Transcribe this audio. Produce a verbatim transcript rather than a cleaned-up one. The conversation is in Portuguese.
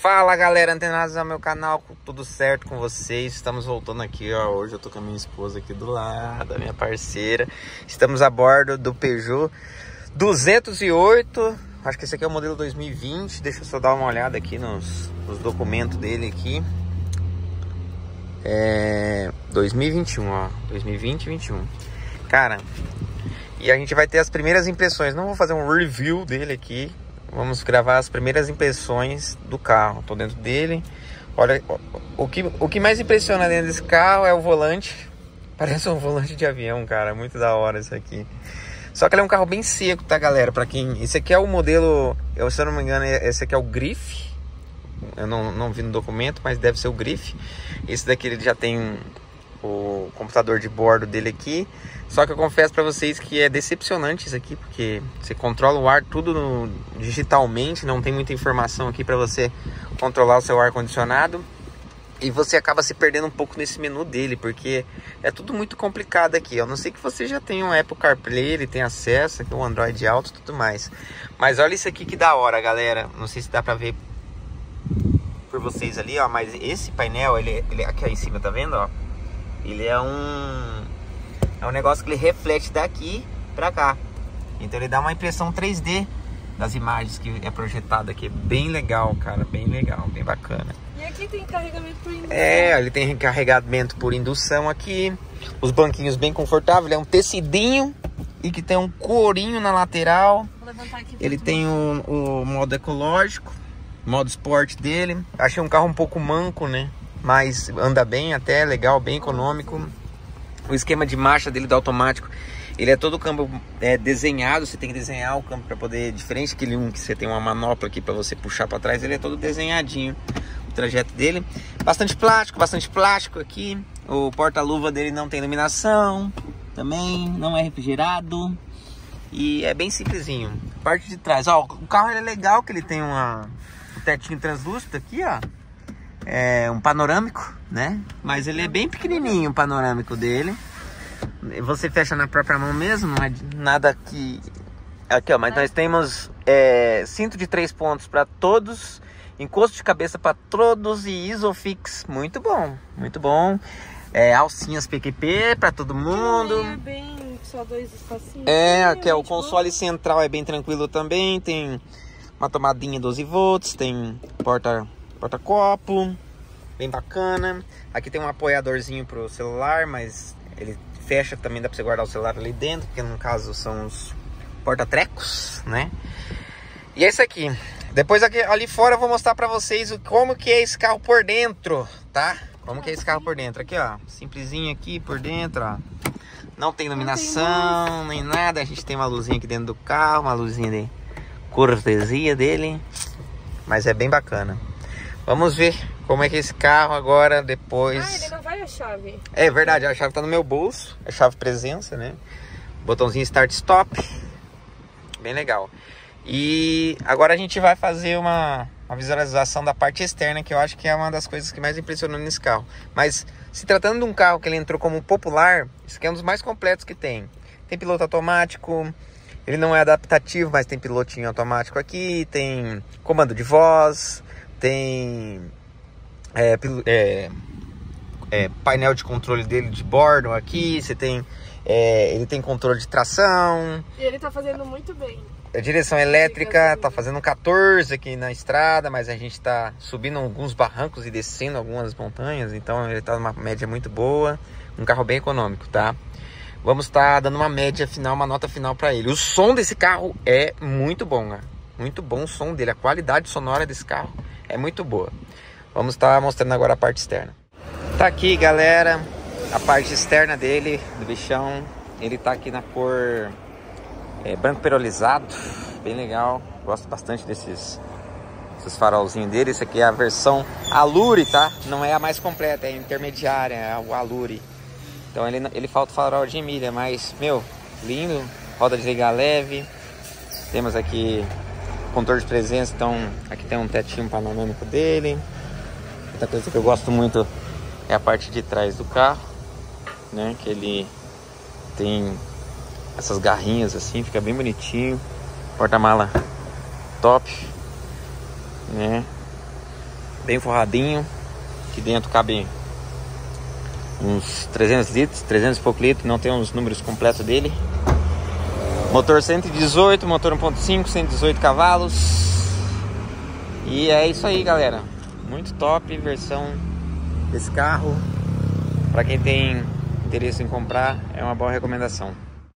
Fala galera, antenados ao meu canal, tudo certo com vocês? Estamos voltando aqui, ó. Hoje eu tô com a minha esposa aqui do lado, a minha parceira. Estamos a bordo do Peugeot duzentos e oito. Acho que esse aqui é o modelo dois mil e vinte. Deixa eu só dar uma olhada aqui nos, nos documentos dele aqui. É dois mil e vinte e um, ó. dois mil e vinte e vinte e um. Cara, e a gente vai ter as primeiras impressões. Não vou fazer um review dele aqui. Vamos gravar as primeiras impressões do carro. Tô dentro dele. Olha, o que, o que mais impressiona dentro desse carro é o volante. Parece um volante de avião, cara. Muito da hora isso aqui. Só que ele é um carro bem seco, tá, galera? Pra quem... Esse aqui é o modelo... Eu, se eu não me engano, esse aqui é o Grife. Eu não, não vi no documento, mas deve ser o Grife. Esse daqui ele já tem o computador de bordo dele aqui. Só que eu confesso pra vocês que é decepcionante isso aqui, porque você controla o ar tudo no, digitalmente, não tem muita informação aqui pra você controlar o seu ar-condicionado. E você acaba se perdendo um pouco nesse menu dele, porque é tudo muito complicado aqui. Eu não sei que você já tem um Apple CarPlay, ele tem acesso aqui, um Android Auto e tudo mais. Mas olha isso aqui que da hora, galera. Não sei se dá pra ver por vocês ali, ó, mas esse painel, ele, ele aqui em cima, tá vendo, ó? Ele é um... É um negócio que ele reflete daqui pra cá. Então ele dá uma impressão três D das imagens que é projetado aqui. Bem legal, cara. Bem legal, bem bacana. E aqui tem carregamento por indução. É, ele tem carregamento por indução aqui. Os banquinhos bem confortáveis. Ele é um tecidinho e que tem um corinho na lateral. Vou levantar aqui. Ele tem o, o modo ecológico, modo esporte dele. Achei um carro um pouco manco, né? Mas anda bem até, legal, bem econômico. O esquema de marcha dele do automático, ele é todo o câmbio é, desenhado. Você tem que desenhar o câmbio para poder, diferente daquele um que você tem uma manopla aqui para você puxar para trás, ele é todo desenhadinho o trajeto dele. Bastante plástico, bastante plástico aqui. O porta-luva dele não tem iluminação, também não é refrigerado e é bem simplesinho. Parte de trás, ó, o carro é legal que ele tem uma, um tetinho translúcido aqui, ó. É um panorâmico, né? Mas ele é bem pequenininho o panorâmico dele. Você fecha na própria mão mesmo, não é nada que... Aqui, ó, mas nós temos é, cinto de três pontos para todos, encosto de cabeça para todos e Isofix. Muito bom, muito bom. É, alcinhas P Q P para todo mundo. É bem, só dois espacinhos. É, aqui é o console central, é bem tranquilo também. Tem uma tomadinha doze volts, tem porta... porta-copo, bem bacana. Aqui tem um apoiadorzinho pro celular, mas ele fecha também, dá pra você guardar o celular ali dentro, porque no caso são os porta-trecos, né? E é isso aqui. Depois aqui, ali fora eu vou mostrar pra vocês como que é esse carro por dentro, tá? Como que é esse carro por dentro. Aqui, ó, simplesinho aqui por dentro, ó. Não tem iluminação, não tem nem nada. A gente tem uma luzinha aqui dentro do carro, uma luzinha de cortesia dele, mas é bem bacana. Vamos ver como é que esse carro agora, depois... Ah, ele não vai a chave. É verdade, a chave tá no meu bolso. É chave presença, né? Botãozinho start stop. Bem legal. E agora a gente vai fazer uma, uma visualização da parte externa, que eu acho que é uma das coisas que mais impressionou nesse carro. Mas se tratando de um carro que ele entrou como popular, esse aqui é um dos mais completos que tem. Tem piloto automático. Ele não é adaptativo, mas tem pilotinho automático aqui. Tem comando de voz. Tem é, é, é, painel de controle dele de bordo aqui. Você tem, é, ele tem controle de tração. E ele tá fazendo muito bem. A direção elétrica, tá fazendo quatorze aqui na estrada, mas a gente tá subindo alguns barrancos e descendo algumas montanhas, então ele tá numa média muito boa. Um carro bem econômico, tá? Vamos estar tá dando uma média final, uma nota final para ele. O som desse carro é muito bom, né? Muito bom o som dele, a qualidade sonora desse carro é muito boa. Vamos estar mostrando agora a parte externa. Tá aqui, galera, a parte externa dele, do bichão. Ele tá aqui na cor é, branco perolizado, bem legal. Gosto bastante desses, esses farolzinhos dele. Esse aqui é a versão Allure, tá? Não é a mais completa, é a intermediária, é o Allure. Então ele, ele falta o farol de milha, mas, meu, lindo. Roda de ligar leve. Temos aqui controle de presença, então aqui tem um tetinho panorâmico dele. Outra coisa que eu gosto muito é a parte de trás do carro, né? Que ele tem essas garrinhas assim, fica bem bonitinho. Porta-mala top, né? bem forradinho. Aqui dentro cabe uns trezentos litros, trezentos e pouco litros, não tem os números completos dele. Motor cento e dezoito, motor um ponto cinco, cento e dezoito cavalos. E é isso aí, galera. Muito top versão desse carro. Para quem tem interesse em comprar, é uma boa recomendação.